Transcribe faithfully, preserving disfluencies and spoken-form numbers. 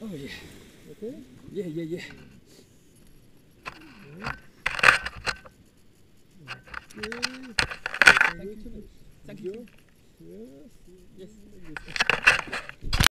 Oh yeah. Okay? Yeah, yeah, yeah. Okay. Thank you. Thank you. Good. Yes. Yes. Yes.